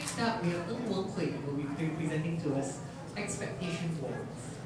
Next up, we have Weng Hui who will be presenting to us expectation goals.